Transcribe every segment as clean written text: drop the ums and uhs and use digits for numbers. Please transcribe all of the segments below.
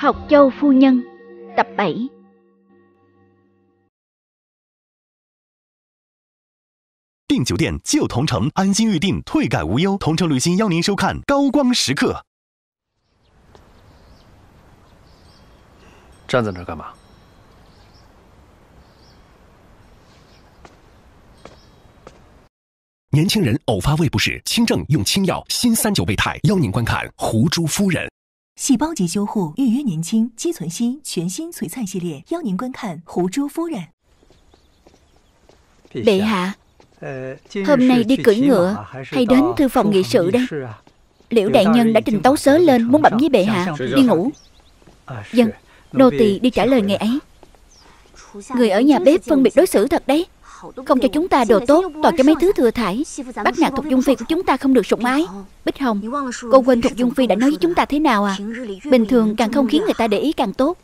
Học Châu Phu Nhân, tập 7. 订酒店就同城，安心预订，退改无忧。同城旅行邀您收看《高光时刻》。 站在那儿干嘛？ 年轻人偶发胃不适，清症用清药锌39倍肽，邀您观看《胡珠夫人》。 细胞级修护，预约年轻，肌存硒全新璀璨系列，邀您观看《胡珠夫人》。 Bệ hạ, hôm nay đi cưỡi ngựa hay đến thư phòng nghị sự đây? Liễu đại nhân đã trình tấu sớ lên muốn bẩm với bệ hạ đi ngủ. Dân, nô tỳ đi trả lời ngày ấy. Người ở nhà bếp phân biệt đối xử thật đấy, không cho chúng ta đồ tốt, toàn cho mấy thứ thừa thải. Bắt nạt Thục Dung Phi của chúng ta không được sủng ái. Bích Hồng, cô quên Thục Dung Phi đã nói với chúng ta thế nào à? Bình thường càng không khiến người ta để ý càng tốt.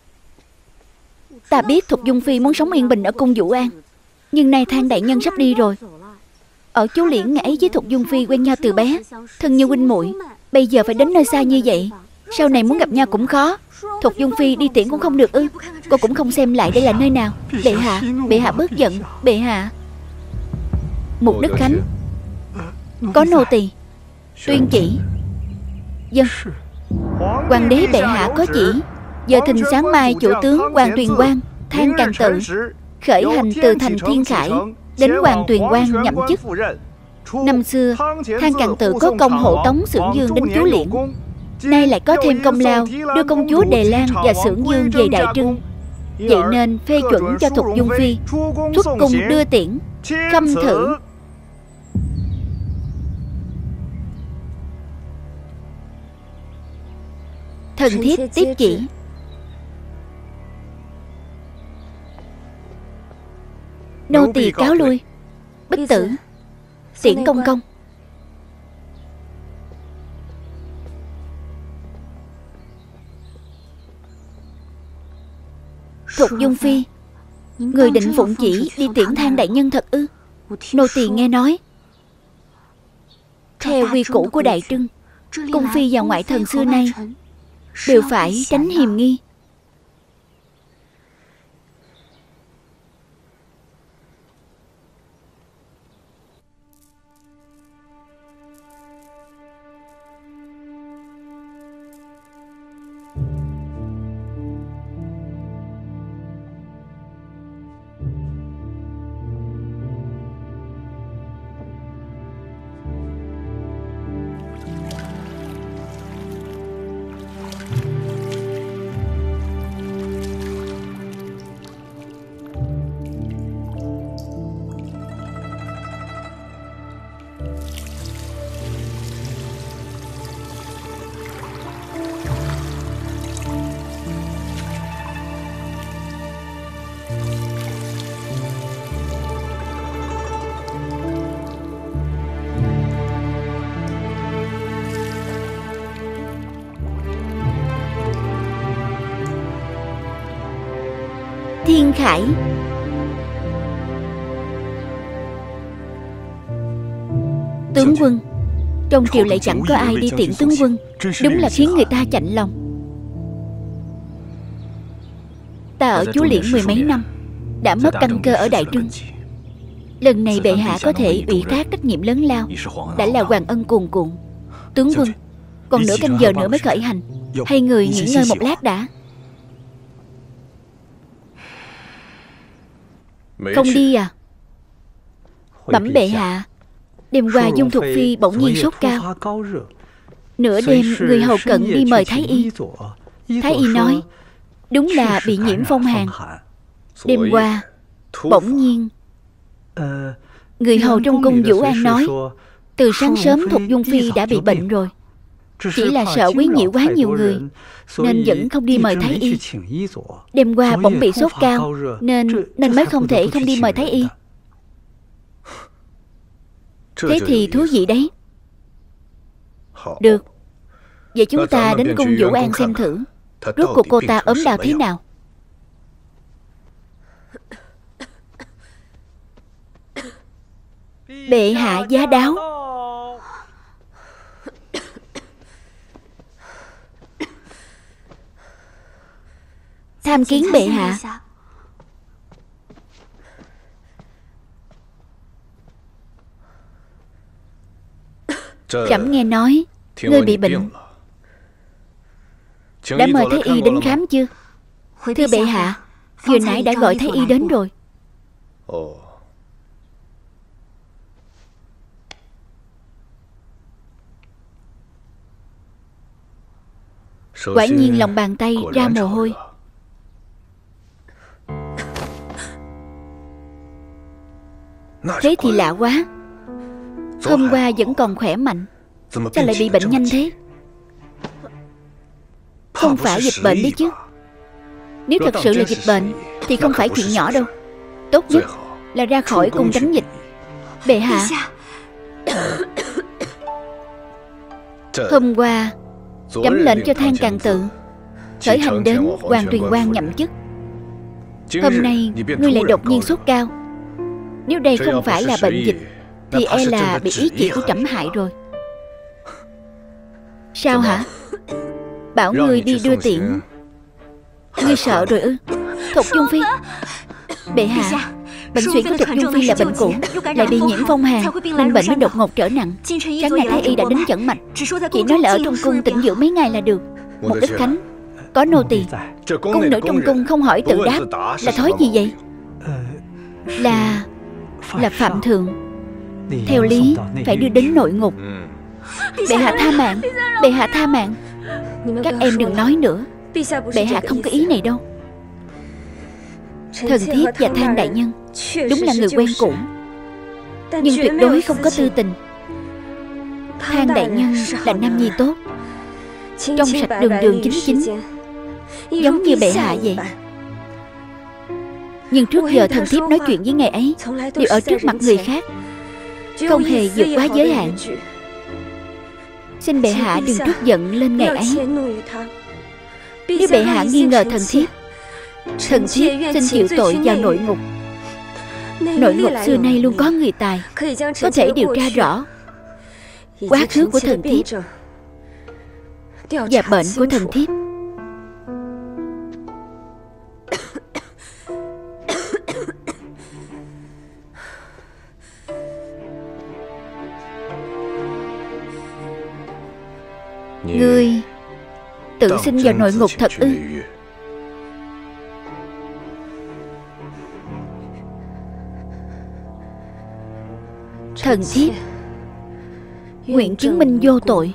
Ta biết Thục Dung Phi muốn sống yên bình ở cung Vũ An, nhưng nay Thang đại nhân sắp đi rồi. Ở Chú Liễn ngày ấy với Thục Dung Phi quen nhau từ bé, thân như huynh muội. Bây giờ phải đến nơi xa như vậy, sau này muốn gặp nhau cũng khó. Thục Dung Phi đi tiễn cũng không được ư? Cô cũng không xem lại đây là nơi nào. Bệ hạ bớt giận. Bệ hạ. Mục Đức Khánh, có nô tỳ tuyên chỉ. Dân, hoàng đế bệ hạ có chỉ, giờ thìn sáng mai chủ tướng Hoàng Tuyền Quang, Thang Càn Tự khởi hành từ thành Thiên Khải đến Hoàng Tuyền Quang nhậm chức. Năm xưa Thang Càn Tự có công hộ tống Xưởng Dương đến Chú Liễn, nay lại có thêm công lao đưa công chúa Đề Lan và Xưởng Dương về Đại Trưng. Vậy nên phê chuẩn cho Thục Dung Phi xuất cung đưa tiễn. Khâm thử. Thần thiếp tiếp chỉ. Nô tỳ cáo lui. Bích Tử, tiễn công công. Thục Dung Phi, người định phụng chỉ đi tiễn Thang đại nhân thật ư? Nô tỳ nghe nói, theo quy củ của Đại Trưng, cung phi và ngoại thần xưa nay đều phải tránh hiềm nghi. Thiên Khải. Tướng quân, trong triều lại chẳng có ai đi tiễn tướng quân, đúng là khiến người ta chạnh lòng. Ta ở Chú Liễn mười mấy năm, đã mất căn cơ ở Đại Trưng. Lần này bệ hạ có thể ủy thác trách nhiệm lớn lao, đã là hoàng ân cuồn cuộn. Tướng quân, còn nửa canh giờ nữa mới khởi hành, hay người nghỉ ngơi một lát đã. Không đi à? Bẩm bệ hạ, đêm qua Dung Thục Phi bỗng nhiên sốt cao. Nửa đêm người hầu cận đi mời Thái Y. Thái Y nói đúng là bị nhiễm phong hàn. Đêm qua bỗng nhiên người hầu trong cung Vũ An nói từ sáng sớm Thục Dung Phi đã bị bệnh rồi, chỉ là sợ quấy nhiễu quá nhiều người nên vẫn không đi mời Thái Y. Đêm qua bỗng bị sốt cao nên mới không thể không đi mời Thái Y. Thế thì thú vị đấy. Được, vậy chúng ta đến cung Vũ An xem thử rốt cuộc cô ta ốm đau thế nào. Bệ hạ giá đáo. Tham kiến bệ hạ. Trẫm nghe nói ngươi bị bệnh, đã mời thái y đến khám chưa? Thưa bệ hạ, vừa nãy đã gọi thái y đến rồi. Quả nhiên lòng bàn tay ra mồ hôi. Thế thì lạ quá. Hôm qua vẫn còn khỏe mạnh, sao lại bị bệnh nhanh thế? Không phải dịch bệnh đấy chứ? Nếu thật sự là dịch bệnh thì không phải chuyện nhỏ đâu. Tốt nhất là ra khỏi cung tránh dịch. Bệ hạ, hôm qua trẫm lệnh cho Thang Càn Tự khởi hành đến Hoàng Tuyền Quan nhậm chức. Hôm nay ngươi lại đột nhiên sốt cao. Nếu đây không phải là bệnh dịch thì e là bị ý chỉ của trẫm hại rồi. Sao hả? Bảo ngươi đi đưa tiễn, ngươi sợ rồi ư? Thục Dung Phi. Bệ hạ, bệnh suyễn của Thục Dung Phi là bệnh cũ, lại bị nhiễm phong hàn nên bệnh mới đột ngột trở nặng. Sáng nay thái y đã đến chẩn mạch, chỉ nói là ở trong cung tĩnh dưỡng mấy ngày là được. Một ít khánh có nô tỳ. Cung nữ trong cung không hỏi tự đáp là thói gì vậy? Là phạm thượng. Theo lý phải đưa đến nội ngục. Bệ hạ tha mạng, bệ hạ tha mạng. Các em đừng nói nữa, bệ hạ không có ý này đâu. Thần thiếp và Thang đại nhân đúng là người quen cũ, nhưng tuyệt đối không có tư tình. Thang đại nhân là nam nhi tốt, trong sạch đường đường chính chính, giống như bệ hạ vậy. Nhưng trước giờ thần thiếp nói chuyện với ngài ấy đều ở trước mặt người khác, không hề vượt quá giới hạn. Xin bệ hạ đừng trút giận lên ngài ấy. Nếu bệ hạ nghi ngờ thần thiếp xin chịu tội vào nội ngục. Nội ngục xưa nay luôn có người tài, có thể điều tra rõ quá khứ của thần thiếp và bệnh của thần thiếp. Ngươi tự xin vào nội ngục thật ư? Thần thiếp nguyện chứng minh vô tội.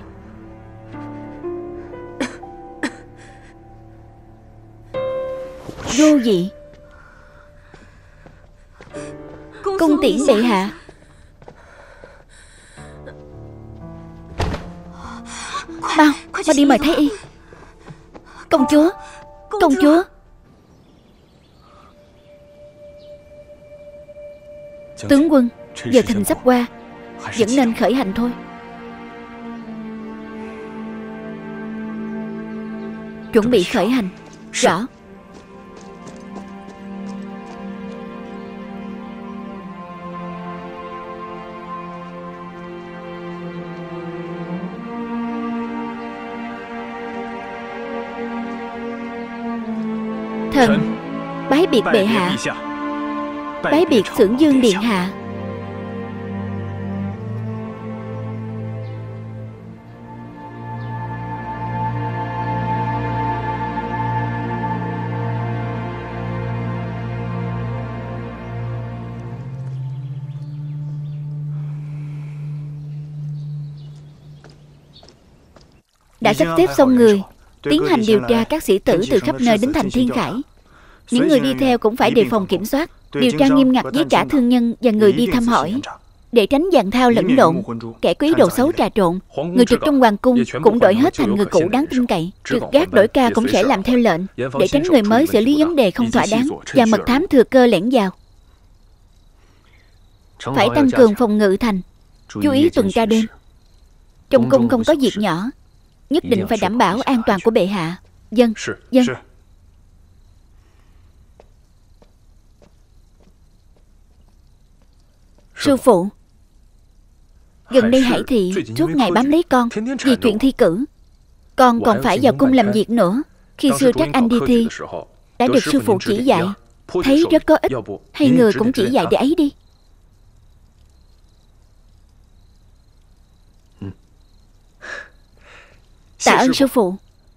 Vô vị. Cung tiễn bệ hạ. Mau đi mời thái y. Công chúa, công chúa. Tướng quân, giờ thìn sắp qua, vẫn nên khởi hành thôi. Chuẩn bị khởi hành. Rõ. Thần bái biệt bệ hạ, bái biệt Xưởng Dương điện hạ. Đã sắp xếp xong người, tiến hành điều tra các sĩ tử từ khắp nơi đến thành Thiên Khải. Những người đi theo cũng phải đề phòng kiểm soát, điều tra nghiêm ngặt với cả thương nhân và người đi thăm hỏi, để tránh dàn thao lẫn lộn, kẻ có ý đồ xấu trà trộn. Người trực trong hoàng cung cũng đổi hết thành người cũ đáng tin cậy. Trực gác đổi ca cũng sẽ làm theo lệnh, để tránh người mới xử lý vấn đề không thỏa đáng và mật thám thừa cơ lẻn vào. Phải tăng cường phòng ngự thành, chú ý tuần tra đêm. Trong cung không có việc nhỏ, nhất định phải đảm bảo an toàn của bệ hạ. Vâng, vâng. Sư phụ, gần đây Hải Thị suốt ngày bám lấy con vì chuyện thi cử. Con còn phải vào cung làm việc nữa. Khi xưa Trác Anh đi thi đã được sư phụ chỉ dạy, thấy rất có ích. Hai người cũng chỉ dạy để ấy đi. Tạ ơn sư phụ.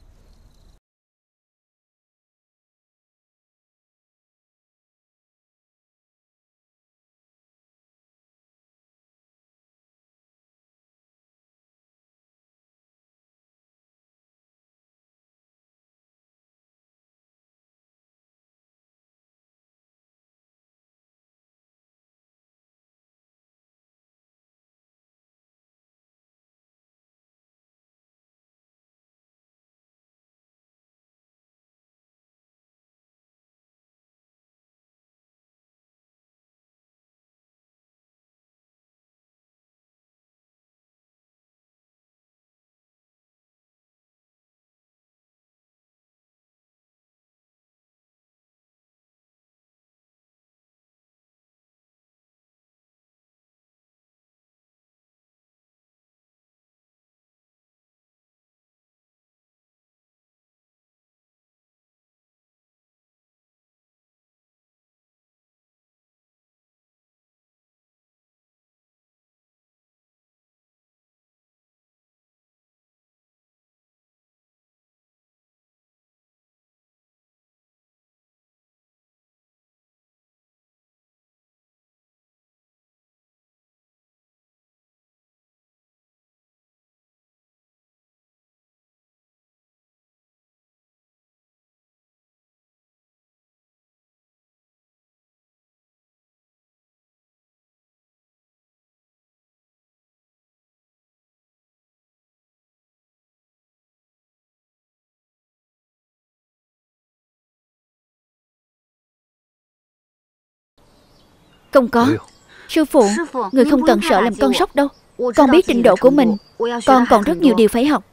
Không có. Sư phụ, người không cần sợ làm con sóc đâu. Con biết trình độ của mình. Con còn rất nhiều điều phải học.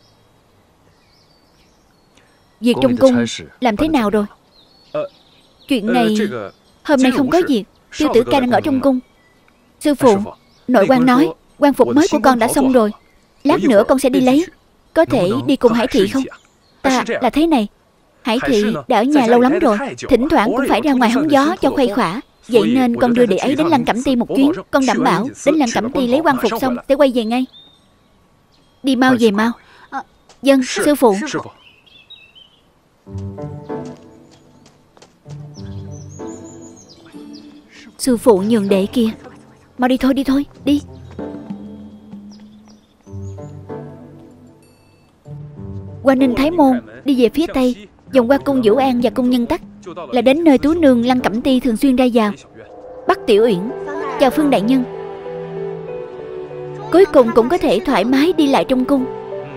Việc trong cung làm thế nào rồi? Chuyện này hôm nay không có việc. Tiêu tử ca đang ở trong cung. Sư phụ, nội quan nói quan phục mới của con đã xong rồi. Lát nữa con sẽ đi lấy. Có thể đi cùng Hải Thị không? Ta là thế này, Hải Thị đã ở nhà lâu lắm rồi, thỉnh thoảng cũng phải ra ngoài hóng gió cho khuây khỏa. Vậy nên con đưa đệ ấy đến Lăng Cẩm Ti một chuyến. Con đảm bảo đến Lăng Cẩm Ti lấy quan phục xong sẽ quay về ngay. Đi mau về mau. Dân, sư phụ. Sư phụ nhường đệ kia. Mau đi thôi, đi thôi, đi. Qua Ninh Thái Môn, đi về phía Tây, vòng qua cung Vũ An và cung Nhân Tắc, là đến nơi tú nương Lăng Cẩm Ti thường xuyên ra vào. Bắc Tiểu Uyển, chào Phương đại nhân. Cuối cùng cũng có thể thoải mái đi lại trong cung.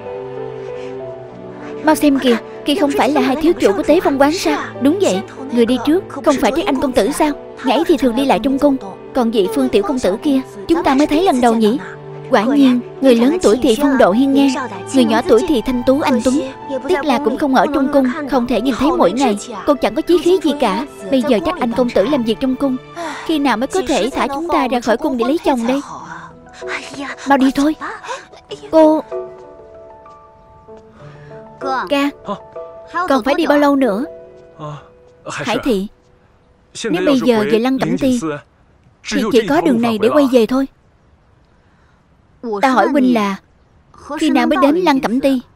Mau xem kìa, kia không phải là hai thiếu chủ của Tế Phong quán sao? Đúng vậy, người đi trước không phải Trác Anh công tử sao? Ngài ấy thì thường đi lại trong cung. Còn vị Phương tiểu công tử kia, chúng ta mới thấy lần đầu nhỉ? Quả nhiên, người lớn tuổi thì phong độ hiên ngang, người nhỏ tuổi thì thanh tú anh tuấn. Tiếc là cũng không ở trong cung, không thể nhìn thấy mỗi ngày. Cô chẳng có chí khí gì cả. Bây giờ Trác Anh công tử làm việc trong cung, khi nào mới có thể thả chúng ta ra khỏi cung để lấy chồng đây? Mau đi thôi. Cô... Ca, còn phải đi bao lâu nữa? Hải Thị, nếu bây giờ về Lăng Cẩm Ti thì chỉ có đường này để quay về thôi. Ta hỏi huynh là khi nào mới đến Lăng Cẩm Ti?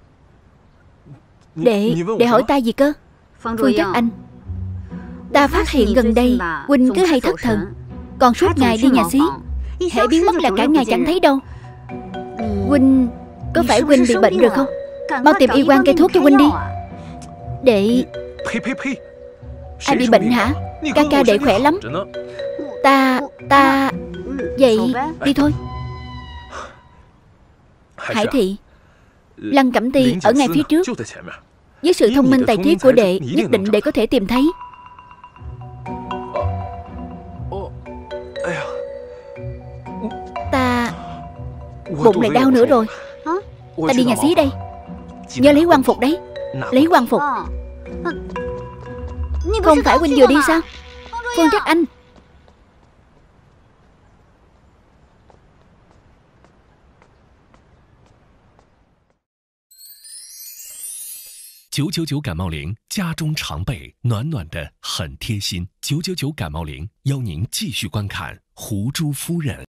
Để hỏi ta gì cơ? Phương Trác Anh, ta phát hiện gần đây huynh cứ hay thất thần, còn suốt ngày đi nhà xí, hễ biến mất là cả ngày chẳng thấy đâu. Huynh, có phải huynh bị bệnh rồi không? Mau tìm y quan kê thuốc cho huynh đi. Đệ... Ai bị bệnh hả? Ca ca đệ khỏe lắm. Ta... Vậy đi thôi. Hải Thị, Lăng Cẩm Ti ở ngay phía trước. Với sự thông minh tài trí của đệ, nhất định đệ có thể tìm thấy. Ta... bụng lại đau nữa rồi. Ta đi nhà xí đây. Nhớ lấy quan phục đấy. Lấy quan phục. Không phải huynh vừa đi sao? Phương Trác Anh. 999感冒灵，家中常备，暖暖的，很贴心。999感冒灵，邀您继续观看《狐珠夫人》。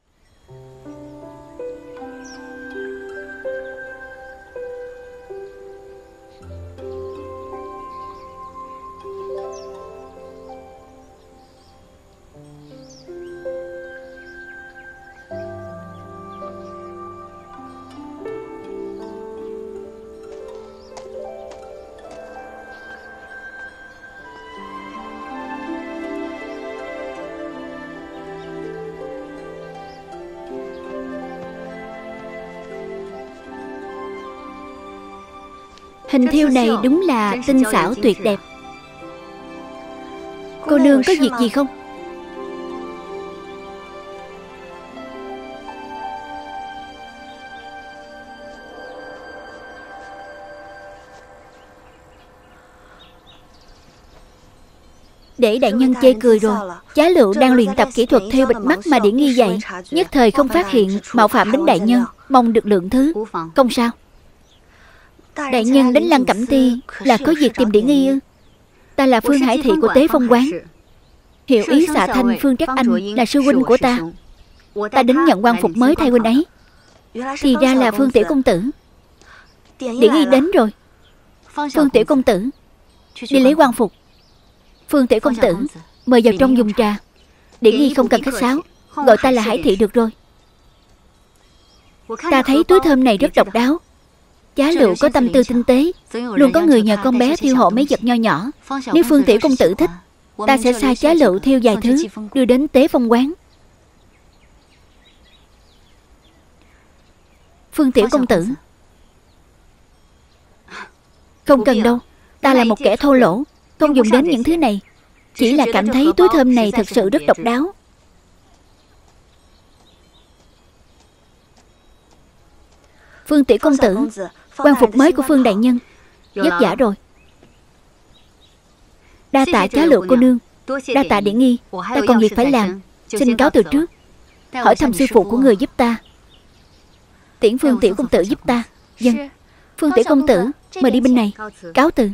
Hình thêu này đúng là tinh xảo tuyệt đẹp. Cô nương có việc gì không? Để đại nhân chê cười rồi. Giá Lựu đang luyện tập kỹ thuật thêu bịt mắt mà Điển Nghi dạy, nhất thời không phát hiện mạo phạm đến đại nhân, mong được lượng thứ. Không sao. Đại nhân đến Lăng Cẩm Ti là có việc tìm Điển Nghi ư? Ta là Phương Hải Thị của Tế Phong Quán. Hiệu ý xạ thanh Phương Trắc Anh là sư huynh của ta. Ta đến nhận quan phục mới thay huynh ấy. Thì ra là Phương Tiểu Công Tử. Điển Nghi đến rồi. Phương Tiểu Công Tử, đi lấy quan phục. Phương Tiểu Công Tử, mời vào trong dùng trà. Điển Nghi không cần khách sáo, gọi ta là Hải Thị được rồi. Ta thấy túi thơm này rất độc đáo. Giá Lựu có tâm tư tinh tế, luôn có người nhờ con bé thiêu hộ mấy vật nho nhỏ. Nếu Phương Tiểu Công Tử thích, ta sẽ sai Giá Lựu thiêu vài thứ đưa đến Tế Phong Quán. Phương Tiểu Công Tử, không cần đâu. Ta là một kẻ thô lỗ, không dùng đến những thứ này. Chỉ là cảm thấy túi thơm này thật sự rất độc đáo. Phương Tiểu Công Tử, quan phục mới của Phương đại nhân vất vả rồi. Đa tạ Giá Lựu cô nương, đa tạ Điển Nghi. Ta còn việc phải làm, xin cáo từ trước. Hỏi thăm sư phụ của người giúp ta. Tiễn Phương Tiểu Công Tử giúp ta. Vâng. Phương Tiểu Công Tử, mời đi bên này. Cáo từ.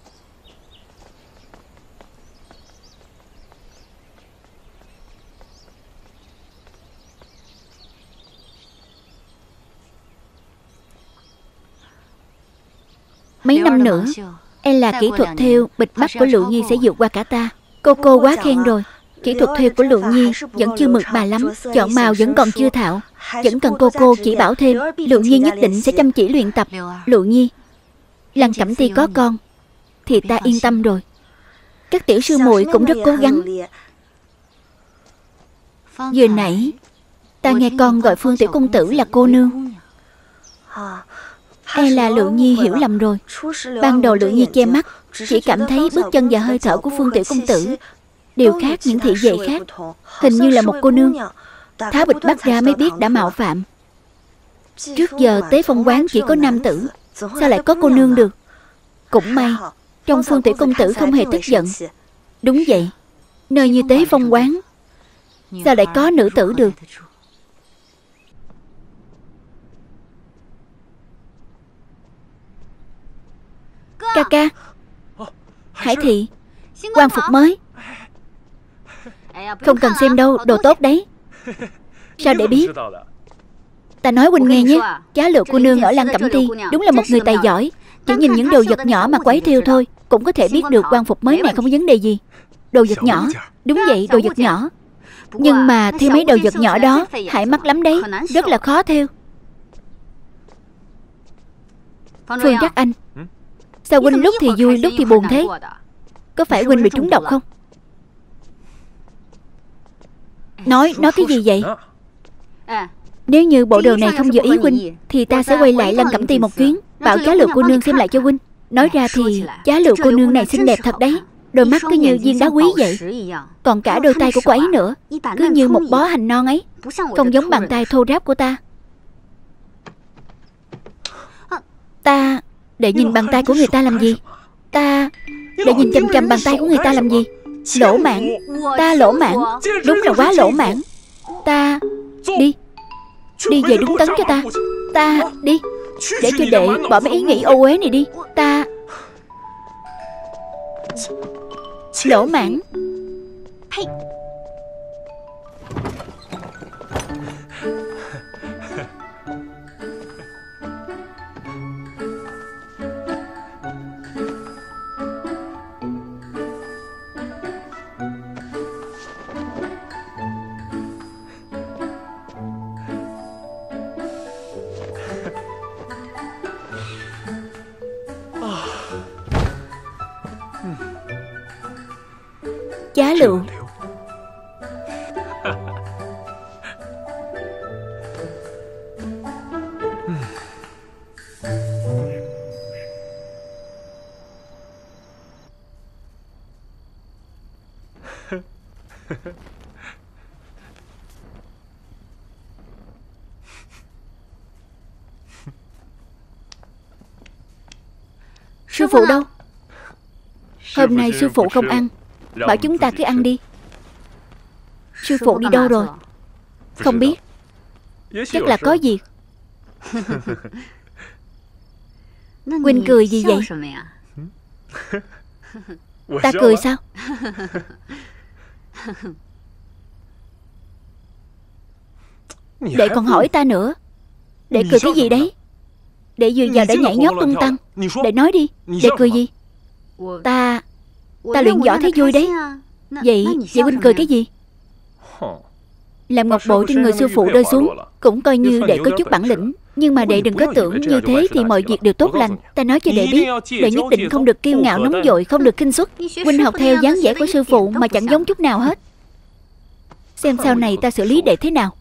Mấy năm nữa, e là kỹ thuật thêu bịt mắt của Lựu Nhi sẽ vượt qua cả ta. Cô quá khen rồi. Kỹ thuật thêu của Lựu Nhi vẫn chưa mượt mà lắm, chọn màu vẫn còn chưa thạo, vẫn cần cô chỉ bảo thêm. Lựu Nhi nhất định sẽ chăm chỉ luyện tập. Lựu Nhi, Lăng Cẩm Ti có con thì ta yên tâm rồi. Các tiểu sư muội cũng rất cố gắng. Vừa nãy ta nghe con gọi Phương Tiểu Công Tử là cô nương. E là Lựu Nhi hiểu lầm rồi. Ban đầu Lựu Nhi che mắt, chỉ cảm thấy bước chân và hơi thở của Phương Tiểu Công Tử đều khác những thị vệ khác. Hình như là một cô nương. Tháo bịt mắt ra mới biết đã mạo phạm. Trước giờ Tế Phong Quán chỉ có nam tử, sao lại có cô nương được? Cũng may trong Phương Tiểu Công Tử không hề tức giận. Đúng vậy, nơi như Tế Phong Quán sao lại có nữ tử được? Ca ca, Hải Thị, quan phục mới. Không cần xem đâu, đồ tốt đấy. Sao để biết? Ta nói huynh nghe nhé. Giá Lựu cô nương ở Lăng Cẩm Ti đúng là một người tài giỏi. Chỉ nhìn những đồ vật nhỏ mà quấy thiêu thôi cũng có thể biết được quan phục mới này không có vấn đề gì. Đồ vật nhỏ. Đúng vậy, đồ vật nhỏ. Nhưng mà thiêu mấy đồ vật nhỏ đó hại mắt lắm đấy, rất là khó thiêu. Phương Trắc Anh, sao huynh lúc thì vui lúc thì buồn thế? Có phải huynh bị trúng độc không? Nói cái gì vậy? Nếu như bộ đồ này không vừa ý huynh thì ta sẽ quay lại Lăng Cẩm Ti một chuyến, bảo Giá Lựu cô nương xem lại cho huynh. Nói ra thì Giá Lựu cô nương này xinh đẹp thật đấy. Đôi mắt cứ như viên đá quý vậy. Còn cả đôi tay của cô ấy nữa, cứ như một bó hành non ấy, không giống bàn tay thô ráp của ta. Ta để nhìn bàn tay của người ta làm gì? Ta để nhìn chăm chăm bàn tay của người ta làm gì? Lỗ mãng. Ta lỗ mãng. Đúng là quá lỗ mãng. Ta đi về đứng tấn cho ta. Ta đi, để cho đệ bỏ mấy ý nghĩ ô uế này đi. Ta Lỗ mãng. Giá lựu. Sư phụ đâu? Hôm nay sư phụ không ăn, bảo chúng ta cứ ăn đi. Sư phụ đi đâu rồi? Không biết. Chắc là có việc. Huynh cười gì vậy? Ta cười sao? Đệ còn hỏi ta nữa. Đệ cười cái gì đấy? Đệ vừa vào đã nhảy nhót tung tăng. Đệ nói đi, đệ cười gì? Ta luyện võ thấy vui đấy. Vậy huynh cười cái gì? Làm ngọc bội trên người sư phụ rơi xuống cũng coi như đệ có chút bản lĩnh. Nhưng mà đệ đừng có tưởng như thế thì mọi việc đều tốt lành. Ta nói cho đệ biết, đệ nhất định không được kiêu ngạo nóng vội, không được khinh suất. Huynh học theo dáng vẻ của sư phụ mà chẳng giống chút nào hết. Xem sau này ta xử lý đệ thế nào.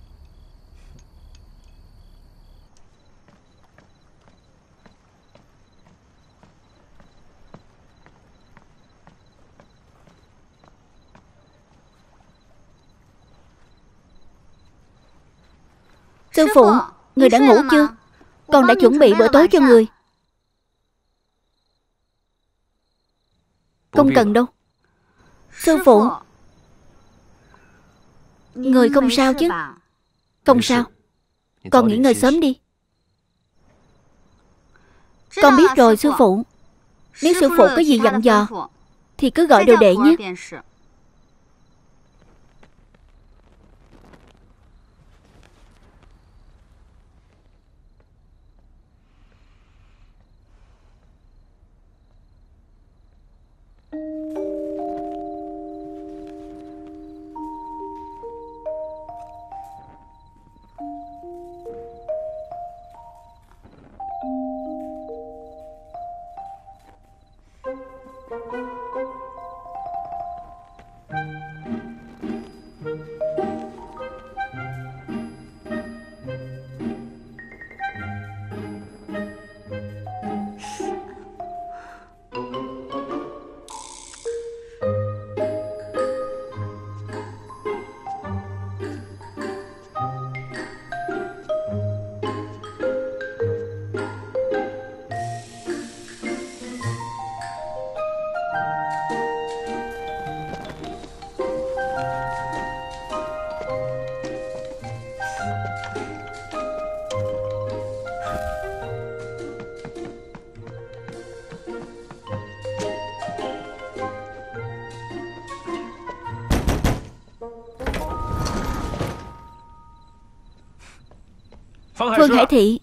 Sư phụ, người đã ngủ chưa? Con đã chuẩn bị bữa tối cho người. Không cần đâu. Sư phụ, người không sao chứ? Không sao. Con nghỉ ngơi sớm đi. Con biết rồi sư phụ. Nếu sư phụ có gì dặn dò thì cứ gọi đồ đệ nhé. Phương Hải Thị.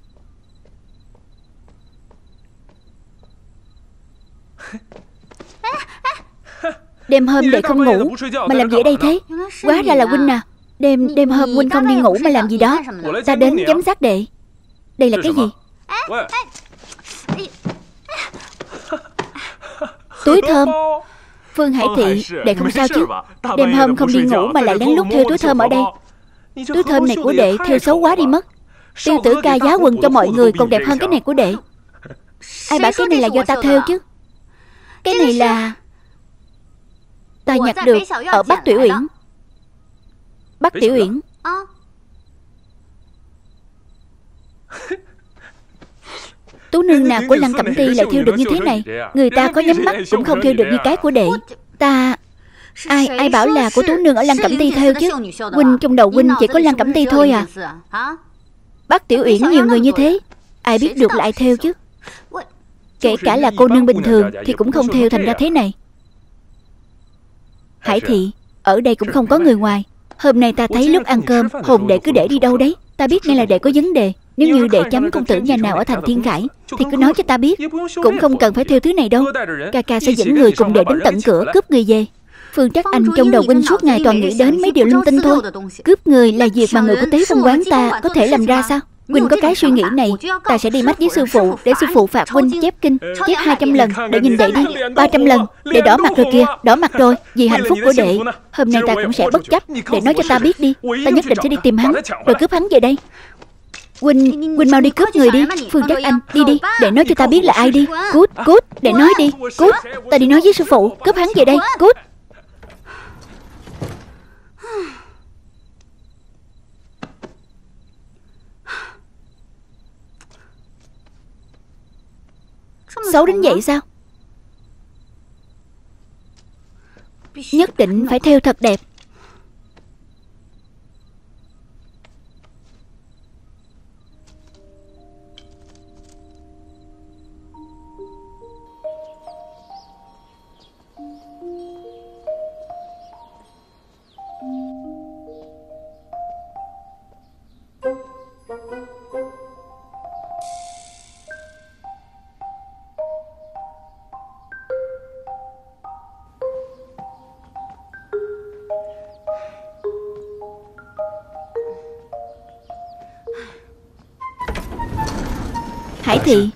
Đêm hôm đệ không ngủ mà làm gì ở đây thế? Hóa ra là huynh à. Đêm hôm huynh không đi ngủ mà làm gì đó. Ta đến giám sát đệ. Đây là cái gì? Túi thơm. Phương Hải Thị, đệ không sao chứ? Đêm hôm không đi ngủ mà lại lén lút thêu túi thơm ở đây. Túi thơm này của đệ thêu xấu quá đi mất. Tiêu tử ca giá quần cho mọi người còn đẹp hơn cái này của đệ. Ai bảo cái này là do ta thêu chứ? Cái này là ta nhặt được ở Bắc Tiểu Uyển. Bắc Tiểu Uyển. Tú nương nào của Lăng Cẩm Ti lại thêu được như thế này? Người ta có nhắm mắt cũng không thêu được như cái của đệ. Ta... Ai bảo là của Tú nương ở Lăng Cẩm Ti thêu chứ? Huynh trong đầu huynh chỉ có Lăng Cẩm Ti thôi à? Bắc Tiểu Uyển nhiều người như thế, ai biết được là ai thêu chứ? Kể cả là cô nương bình thường thì cũng không thêu thành ra thế này. Hải Thị, ở đây cũng không có người ngoài. Hôm nay ta thấy lúc ăn cơm Hồn đệ cứ để đi đâu đấy. Ta biết ngay là đệ có vấn đề. Nếu như đệ chấm công tử nhà nào ở thành Thiên Khải thì cứ nói cho ta biết. Cũng không cần phải theo thứ này đâu. Ca ca sẽ dẫn người cùng đệ đến tận cửa cướp người về. Phương Trắc Anh trong đầu huynh suốt ngày toàn nghĩ đến mấy điều linh tinh thôi. Cướp người là việc mà người của Tế Phong quán ta có thể làm ra sao? Huynh có cái suy nghĩ này, ta sẽ đi mách với sư phụ để sư phụ phạt huynh chép kinh, chép 200 lần. Để nhìn đệ đi, 300 lần. Đệ đỏ mặt rồi kìa, đỏ mặt rồi. Vì hạnh phúc của đệ, hôm nay ta cũng sẽ bất chấp. Đệ nói cho ta biết đi, ta nhất định sẽ đi tìm hắn, rồi cướp hắn về đây. Huynh mau đi cướp người đi. Phương Trắc Anh, đi đi, để nói cho ta biết là ai đi. Cút, để nói đi. Cút, ta đi nói với sư phụ, cướp hắn về đây. Cút. Xấu đến vậy sao? Nhất định phải theo thật đẹp. Hải Thị,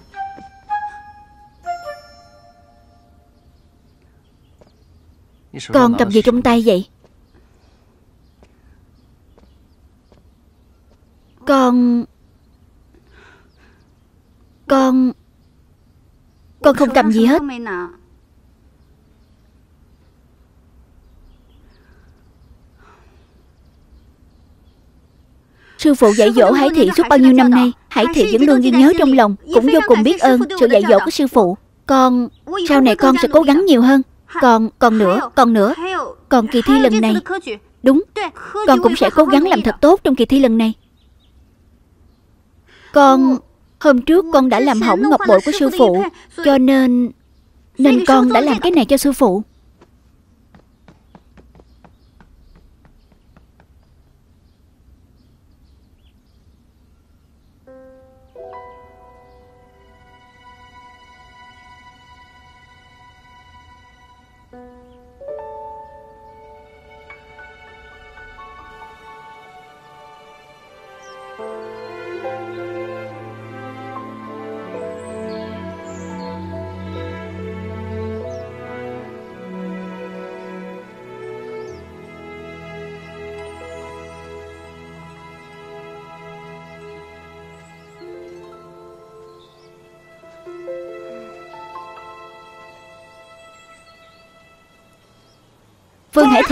con cầm gì trong tay vậy? Con không cầm gì hết. Sư phụ dạy dỗ Hải Thị suốt bao nhiêu năm nay, Hải Thị vẫn luôn ghi nhớ trong lòng, cũng vô cùng biết ơn sự dạy dỗ của sư phụ. Con, sau này con sẽ cố gắng nhiều hơn. Còn nữa. Còn kỳ thi lần này, đúng, con cũng sẽ cố gắng làm thật tốt trong kỳ thi lần này. Hôm trước con đã làm hỏng ngọc bội của sư phụ, cho nên con đã làm cái này cho sư phụ. Phương Hải Thị,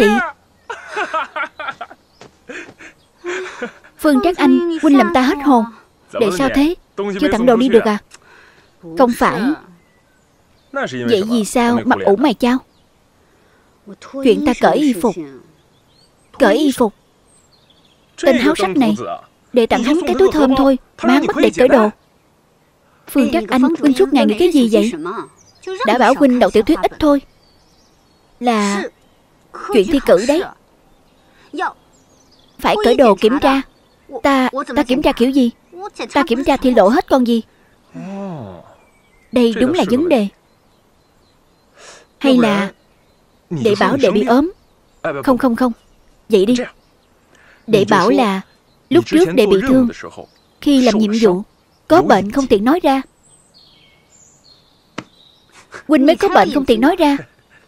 Phương Trắc Anh, huynh làm ta hết hồn. Để sao thế? Chưa tặng đồ đi được à? Không phải. Vậy vì sao mặt ủ mày chao? Chuyện ta cởi y phục. Cởi y phục. Tên háo sắc này, để tặng hắn cái túi thơm thôi mà hắn bắt để cởi đồ. Phương Trắc Anh, huynh suốt ngày nghĩ cái gì vậy? Đã bảo huynh đọc tiểu thuyết ít thôi. Là chuyện thi cử đấy. Phải cởi đồ kiểm tra. Ta kiểm tra kiểu gì? Ta kiểm tra thì lộ hết con gì? Đây đúng là vấn đề. Hay là đệ bảo đệ bị ốm? Không. Vậy đi. Đệ bảo là lúc trước đệ bị thương, khi làm nhiệm vụ có bệnh không tiện nói ra. Huynh mới có bệnh không tiện nói ra.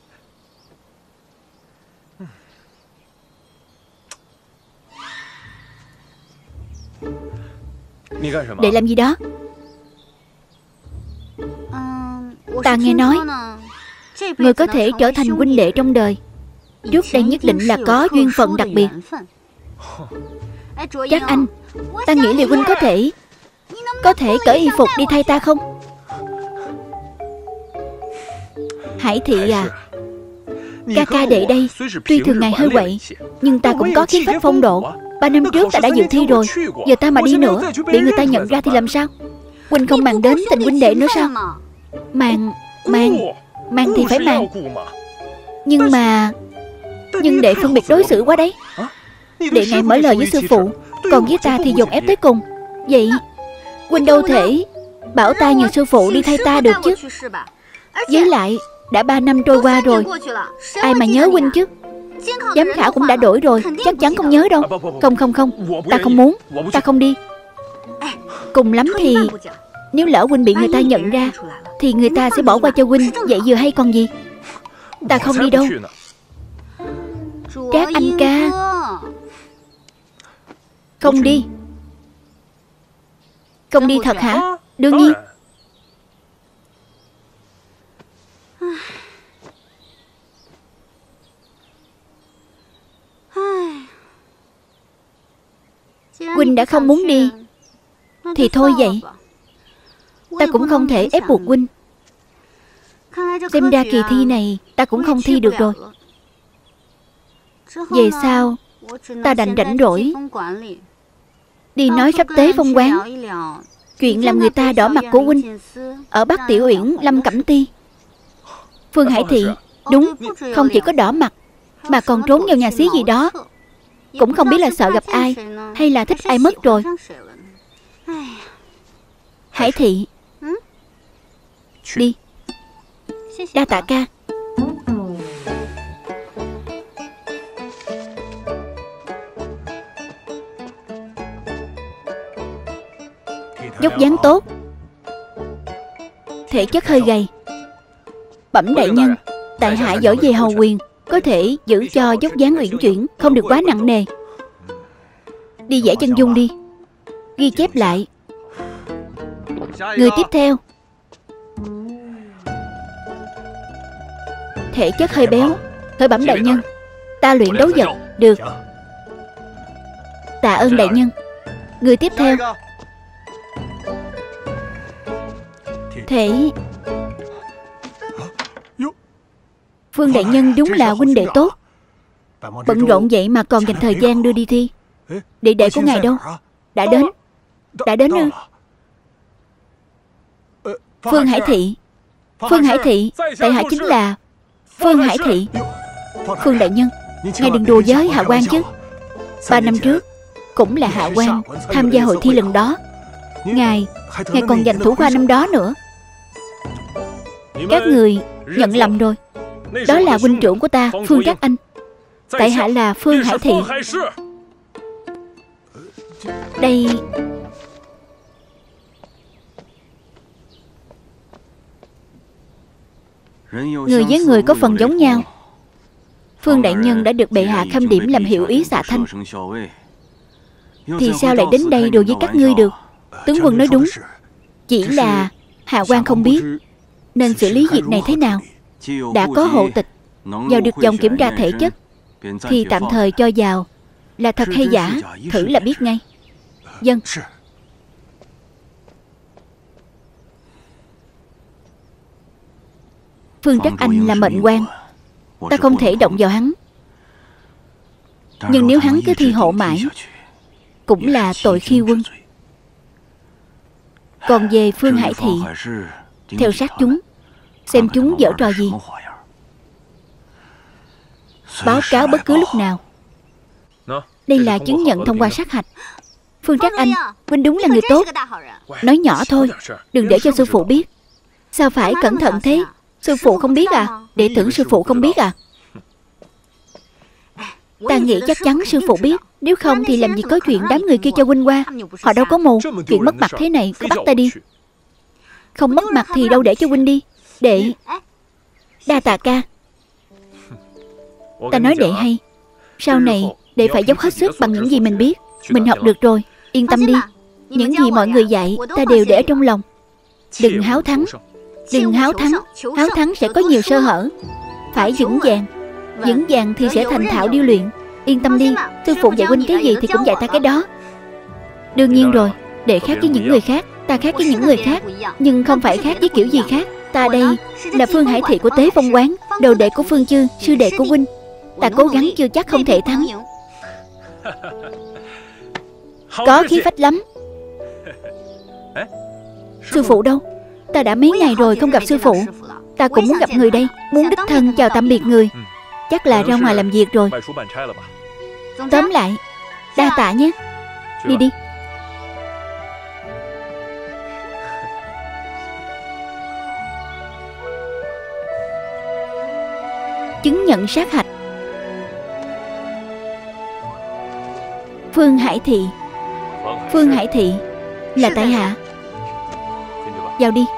Để làm gì đó? Ta nghe nói người có thể trở thành huynh đệ trong đời, trước đây nhất định là có duyên phận đặc biệt. Trắc Anh, ta nghĩ liệu huynh có thể cởi y phục đi thay ta không? Hải Thị à, ca đệ đây tuy thường ngày hơi quậy, nhưng ta cũng có khí phách phong độ. 3 năm trước ta đã dự thi rồi, giờ ta mà đi nữa bị người ta nhận ra thì làm sao? Huynh không màng đến tình huynh đệ nữa sao? Màng thì phải màng. Nhưng mà Nhưng đệ phân biệt đối xử quá đấy. Đệ ngại mở lời với sư phụ, còn với ta thì dồn ép tới cùng. Vậy huynh đâu thể bảo ta nhờ sư phụ đi thay ta được chứ. Với lại đã 3 năm trôi qua rồi, ai mà nhớ huynh chứ. Giám khảo cũng đã đổi rồi, chắc chắn không nhớ đâu. Không, ta không muốn, ta không đi. Cùng lắm thì nếu lỡ huynh bị người ta nhận ra thì người ta sẽ bỏ qua cho huynh. Vậy vừa hay còn gì. Ta không đi đâu. Trác anh ca. Không đi. Không đi thật hả? Đương nhiên. Huynh đã không muốn đi thì thôi vậy. Ta cũng không thể ép buộc huynh. Xem ra kỳ thi này ta cũng không thi được rồi. Về sau ta đành rảnh rỗi đi nói sắp tế phong quán chuyện làm người ta đỏ mặt của huynh ở Bắc Tiểu Uyển Lâm Cẩm Ti. Phương Hải Thị đúng, không chỉ có đỏ mặt mà còn trốn vào nhà xí gì đó. Cũng không biết là sợ gặp ai hay là thích ai mất rồi. Hải Thị, đi. Đa tạ ca. Dốc dáng tốt, thể chất hơi gầy. Bẩm đại nhân, tại hạ giỏi về hầu quyền, có thể giữ cho dốc dáng uyển chuyển, không được quá nặng nề. Đi vẽ chân dung đi, ghi chép lại. Người tiếp theo. Thể chất hơi béo. Thôi bẩm đại nhân, ta luyện đấu vật. Được. Tạ ơn đại nhân. Người tiếp theo. Thể Phương đại nhân đúng là huynh đệ tốt. Bận rộn vậy mà còn dành thời gian đưa đi thi. Đệ đệ của ngài đâu? Đã đến. Đã đến ư? Phương Hải Thị. Phương Hải Thị, tại hạ chính là Phương Hải Thị. Phương đại nhân, ngài đừng đùa với Hạ Quan chứ. 3 năm trước cũng là Hạ Quan tham gia hội thi lần đó. Ngài còn giành thủ khoa năm đó nữa. Các người nhận lầm rồi. Đó là huynh trưởng của ta, Phương Trác Anh. Tại hạ là Phương Hải Thị. Đây người với người có phần giống nhau. Phương đại nhân đã được bệ hạ khâm điểm làm hiệu úy xạ thanh, thì sao lại đến đây đùa với các ngươi được? Tướng quân nói đúng. Chỉ là Hạ Quan không biết nên xử lý việc này thế nào. Đã có hộ tịch, vào được dòng kiểm tra thể chất thì tạm thời cho vào. Là thật hay giả thử là biết ngay. Vâng. Phương Trác Anh là mệnh quan, ta không thể động vào hắn. Nhưng nếu hắn cứ thi hộ mãi cũng là tội khi quân. Còn về Phương Hải Thị, theo sát chúng, xem chúng giở trò gì, báo cáo bất cứ lúc nào. Đây là chứng nhận thông qua sát hạch. Phương Trác Anh, huynh đúng là người tốt. Nói nhỏ thôi, đừng để cho sư phụ biết. Sao phải cẩn thận thế? Sư phụ không biết à? Đệ tử sư phụ không biết à? Ta nghĩ chắc chắn sư phụ biết. Nếu không thì làm gì có chuyện đám người kia cho huynh qua. Họ đâu có mù. Chuyện mất mặt thế này cứ bắt ta đi. Không mất mặt thì đâu để cho huynh đi. Đệ. Đa tạ ca. Ta nói đệ hay. Sau này đệ phải dốc hết sức bằng những gì mình biết. Mình học được rồi. Yên tâm đi. Những gì mọi người dạy ta đều để ở trong lòng. Đừng háo thắng. Đừng háo thắng. Háo thắng sẽ có nhiều sơ hở. Phải vững vàng. Vững vàng thì sẽ thành thạo điêu luyện. Yên tâm đi. Sư phụ dạy huynh cái gì thì cũng dạy ta cái đó. Đương nhiên rồi. Đệ khác với những người khác, ta khác với những người khác. Nhưng không phải khác với kiểu gì khác. Ta đây là Phương Hải Thị của Tế Phong Quán, đồ đệ của Phương Chư, sư đệ của huynh. Ta cố gắng chưa chắc không thể thắng. Có khí phách lắm. Sư phụ đâu? Ta đã mấy ngày rồi không gặp sư phụ. Ta cũng muốn gặp người đây, muốn đích thân chào tạm biệt người. Chắc là ra ngoài làm việc rồi. Tóm lại, đa tạ nhé. Đi đi. Chứng nhận sát hạch. Phương Hải Thị. Phương Hải Thị là tại hạ. Vào đi.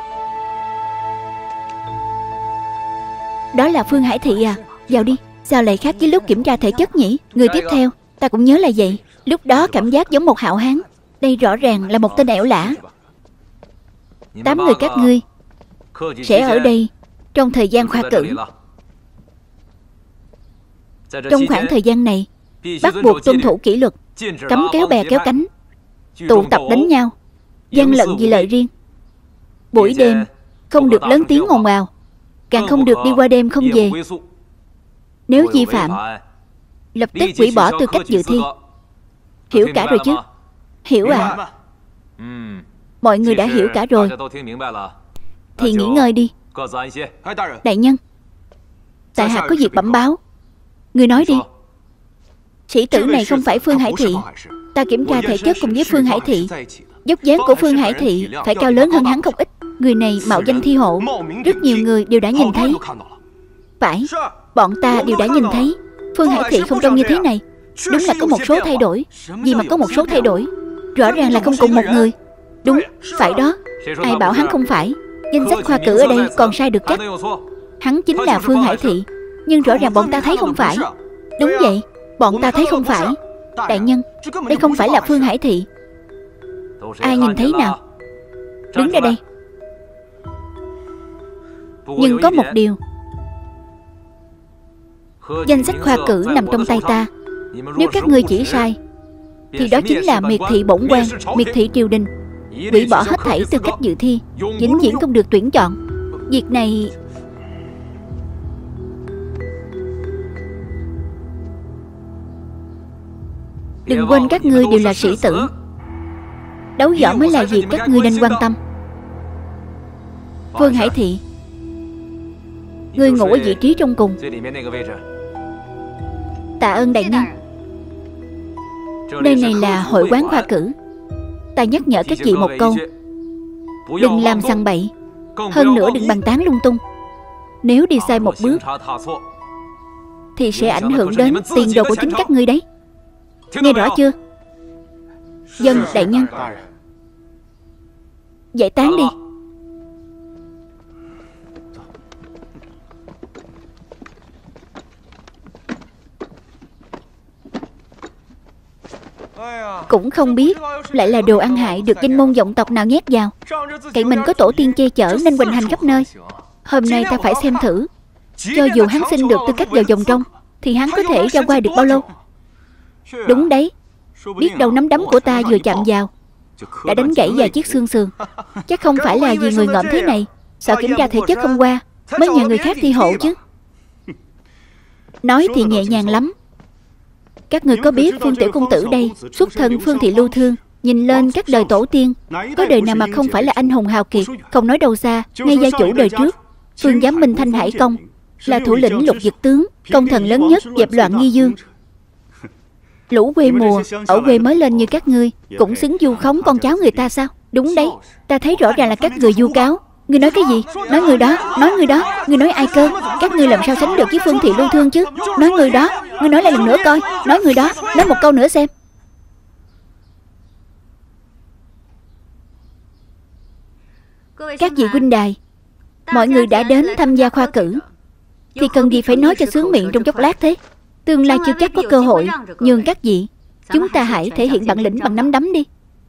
Đó là Phương Hải Thị à? Vào đi. Sao lại khác với lúc kiểm tra thể chất nhỉ? Người tiếp theo, ta cũng nhớ là vậy. Lúc đó cảm giác giống một hạo hán. Đây rõ ràng là một tên ẻo lả. 8 người các ngươi sẽ ở đây trong thời gian khoa cử. Trong khoảng thời gian này, bắt buộc tuân thủ kỷ luật, cấm kéo bè kéo cánh, tụ tập đánh nhau, gian lận vì lợi riêng. Buổi đêm không được lớn tiếng ồn ào, càng không được đi qua đêm không về. Nếu vi phạm, lập tức hủy bỏ tư cách dự thi. Hiểu cả rồi chứ? Hiểu à? Mọi người đã hiểu cả rồi. Thì nghỉ ngơi đi. Đại nhân, tại hạ có việc bẩm báo. Người nói đi. Sĩ tử này không phải Phương Hải Thị. Ta kiểm tra thể chất cùng với Phương Hải Thị. Dốc dáng của Phương Hải Thị phải cao lớn hơn hắn không ít. Người này mạo danh thi hộ, rất nhiều người đều đã nhìn thấy. Phải, bọn ta đều đã nhìn thấy. Phương Hải Thị không trông như thế này. Đúng là có một số thay đổi. Vì mà có một số thay đổi, rõ ràng là không cùng một người. Đúng, phải đó. Ai bảo hắn không phải? Danh sách khoa cử ở đây còn sai được chắc. Hắn chính là Phương Hải Thị, nhưng rõ ràng bọn ta thấy không phải. Đúng vậy, bọn ta thấy không phải. Đại nhân, đây không phải là Phương Hải Thị. Ai nhìn thấy nào? Đứng ra đây. Nhưng có một điều, danh sách khoa cử nằm trong tay ta. Nếu các ngươi chỉ sai, thì đó chính là miệt thị bổn quan, miệt thị triều đình, hủy bỏ hết thảy tư cách dự thi, vĩnh viễn không được tuyển chọn. Việc này đừng quên các ngươi đều là sĩ tử. Đấu võ mới là việc các ngươi nên quan tâm. Phương Hải Thị, ngươi ngủ ở vị trí trong cùng. Tạ ơn đại nhân. Nơi này là hội quán khoa cử. Ta nhắc nhở các chị một câu, đừng làm sằng bậy. Hơn nữa đừng bàn tán lung tung. Nếu đi sai một bước thì sẽ ảnh hưởng đến tiền đồ của chính các ngươi đấy. Nghe rõ chưa? Dân đại nhân. Giải tán đi. Cũng không biết lại là đồ ăn hại được danh môn vọng tộc nào nhét vào. Cậy mình có tổ tiên che chở nên hoành hành khắp nơi. Hôm nay ta phải xem thử, cho dù hắn xin được tư cách vào vòng trong thì hắn có thể ra ngoài được bao lâu. Đúng đấy, biết đâu nắm đấm của ta vừa chạm vào đã đánh gãy vài chiếc xương sườn. Chắc không phải là vì người ngợm thế này, sợ kiểm tra thể chất không qua mới nhờ người khác thi hộ chứ. Nói thì nhẹ nhàng lắm. Các người có biết Phương tiểu công tử đây xuất thân Phương thị Lưu Thương, nhìn lên các đời tổ tiên, có đời nào mà không phải là anh hùng hào kiệt. Không nói đâu xa, ngay gia chủ đời trước Phương Giám Minh Thanh Hải Công là thủ lĩnh lục dực tướng, công thần lớn nhất dẹp loạn nghi dương. Lũ quê mùa ở quê mới lên như các ngươi cũng xứng vu khống con cháu người ta sao? Đúng đấy, ta thấy rõ ràng là các người vu cáo. Ngươi nói cái gì? Nói người đó, nói người đó. Ngươi nói ai cơ? Các ngươi làm sao sánh được với Phương thị Lưu Thương chứ? Nói người đó. Ngươi nói lại lần nữa coi. Nói người đó. Nói một câu nữa xem. Các vị huynh đài, mọi người đã đến tham gia khoa cử thì cần gì phải nói cho sướng miệng trong chốc lát thế? Tương lai chưa chắc có cơ hội nhường các vị. Chúng ta hãy thể hiện bản lĩnh bằng nắm đấm đi.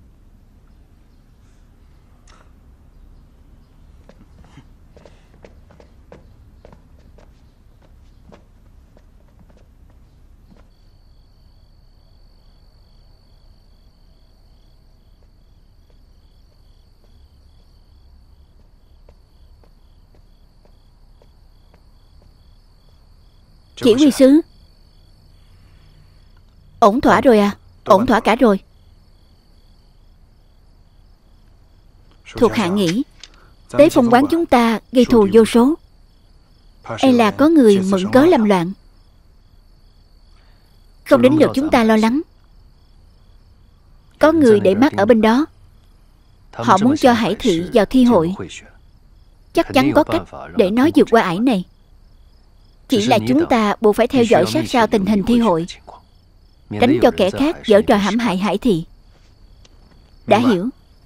Chỉ huy sứ, ổn thỏa rồi à? Ổn thỏa cả rồi. Thuộc hạ nghĩ tới phong quán chúng ta gây thù vô số, e là có người mượn cớ làm loạn. Không đến lượt chúng ta lo lắng. Có người để mắt ở bên đó. Họ muốn cho Hải Thị vào thi hội. Chắc chắn có cách để nó vượt qua ải này. Chỉ là chúng ta buộc phải theo dõi sát sao tình hình thi hội, tránh cho kẻ khác giở trò hãm hại Hải Thị. Đã hiểu.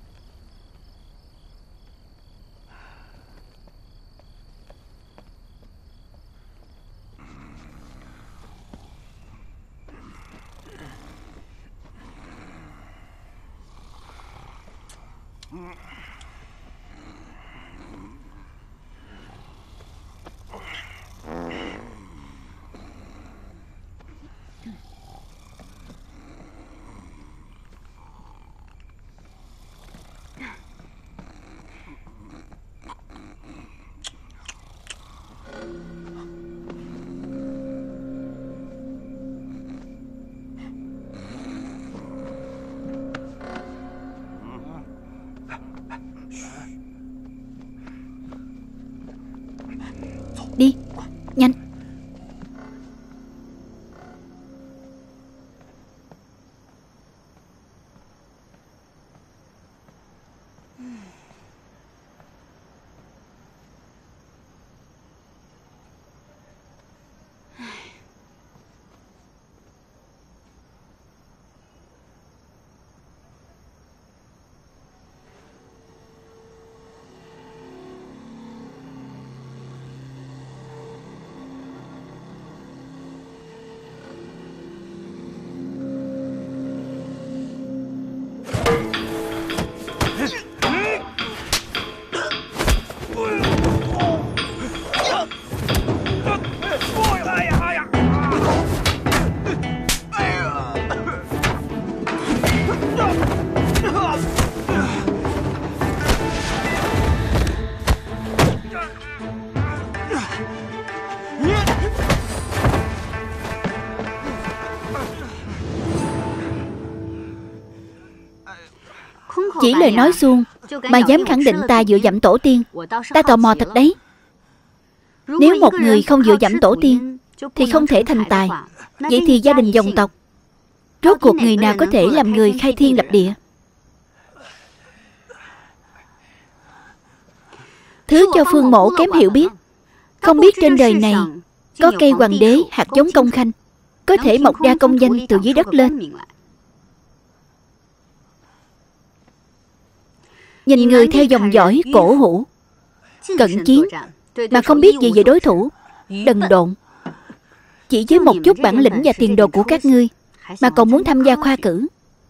Đi, nhanh. Chỉ lời nói suông mà dám khẳng định ta dựa dẫm tổ tiên. Ta tò mò thật đấy. Nếu một người không dựa dẫm tổ tiên thì không thể thành tài. Vậy thì gia đình dòng tộc, rốt cuộc người nào có thể làm người khai thiên lập địa? Thứ cho Phương Mỗ kém hiểu biết. Không biết trên đời này có cây hoàng đế hạt giống công khanh, có thể mọc ra công danh từ dưới đất lên. Nhìn người theo dòng dõi cổ hủ, cận chiến mà không biết gì về đối thủ, đần độn. Chỉ với một chút bản lĩnh và tiền đồ của các ngươi mà còn muốn tham gia khoa cử.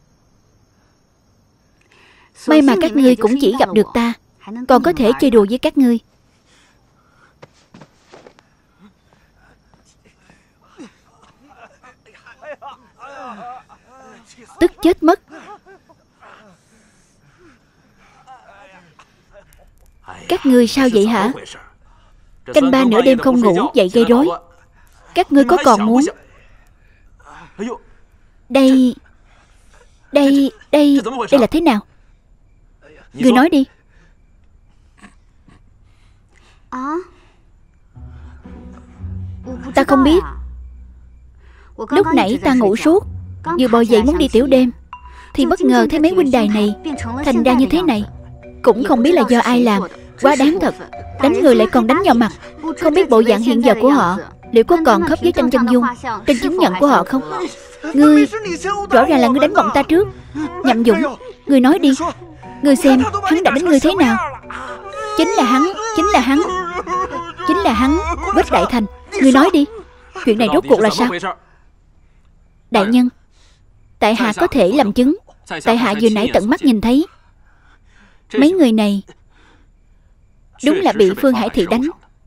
May mà các ngươi cũng chỉ gặp được ta, còn có thể chơi đùa với các ngươi. Tức chết mất. Các ngươi sao vậy hả? Canh ba nửa đêm không ngủ dậy gây rối. Các ngươi có còn muốn... Đây là thế nào? Ngươi nói đi. Ta không biết. Lúc nãy ta ngủ suốt, vừa bò dậy muốn đi tiểu đêm thì bất ngờ thấy mấy huynh đài này thành ra như thế này. Cũng không biết là do ai làm. Quá đáng thật. Đánh người lại còn đánh vào mặt. Không biết bộ dạng hiện giờ của họ liệu có còn khớp với tranh chân dung, trên chứng nhận của họ không? Ngươi, rõ ràng là ngươi đánh bọn ta trước. Nhậm Dũng, ngươi nói đi. Ngươi xem hắn đã đánh ngươi thế nào? Chính là hắn, Quách Đại Thành. Ngươi nói đi, chuyện này rốt cuộc là sao? Đại nhân, tại hạ có thể làm chứng. Tại hạ vừa nãy tận mắt nhìn thấy. Mấy người này đúng là bị Phương Hải Thị đánh.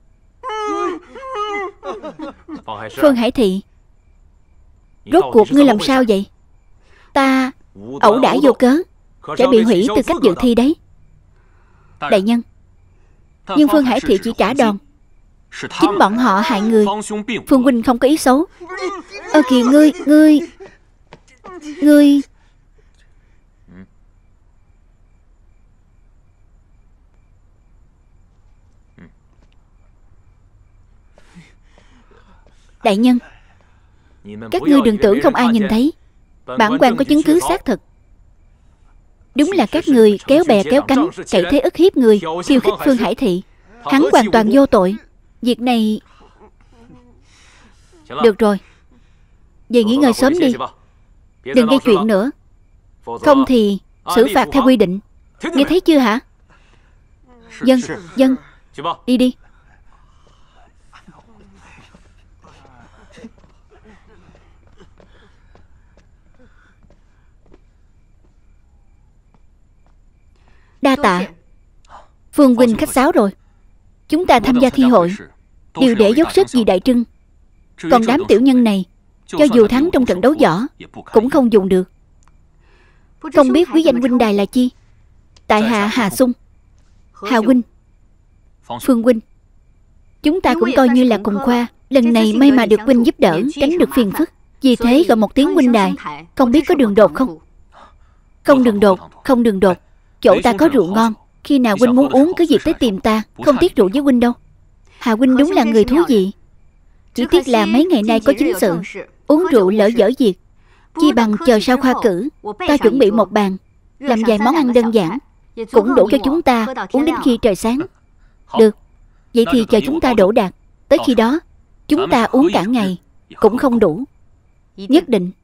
Phương Hải Thị, rốt cuộc ngươi làm sao vậy? Ta ẩu đả vô cớ sẽ bị hủy tư cách dự thi đấy. Đại nhân, nhưng Phương Hải Thị chỉ trả đòn. Chính bọn họ hại người. Phương huynh không có ý xấu. Kìa ngươi. Đại nhân, Các ngươi đừng tưởng không ai nhìn thấy. Bản quan có chứng cứ xác thực. Đúng là các người kéo bè kéo cánh, cậy thế ức hiếp người, khiêu khích Phương Hải Thị. Hắn hoàn toàn vô tội. Việc này... Được rồi, về nghỉ ngơi sớm đi. Đừng gây chuyện nữa, không thì xử phạt theo quy định. Nghe thấy chưa hả? Dân, dân, đi đi. Đa tạ. Phương huynh khách sáo rồi. Chúng ta tham gia thi hội đều để dốc sức vì Đại Trưng. Còn đám tiểu nhân này, cho dù thắng trong trận đấu võ cũng không dùng được. Không biết quý danh huynh đài là chi? Tại hạ Hà Sung. Hà huynh, Phương huynh, chúng ta cũng coi như là cùng khoa. Lần này may mà được huynh giúp đỡ, tránh được phiền phức. Vì thế gọi một tiếng huynh đài. Không biết có đường đột không? Không đường đột, không đường đột. Chỗ ta có rượu ngon. Khi nào huynh muốn uống cứ việc tới tìm ta. Không tiếc rượu với huynh đâu. Hà huynh đúng là người thú vị. Chỉ tiếc là mấy ngày nay có chính sự, uống rượu lỡ dở việc. Chi bằng chờ sau khoa cử, ta chuẩn bị một bàn, làm vài món ăn đơn giản, cũng đủ cho chúng ta uống đến khi trời sáng. Được, vậy thì chờ chúng ta đỗ đạt. Tới khi đó chúng ta uống cả ngày cũng không đủ. Nhất định.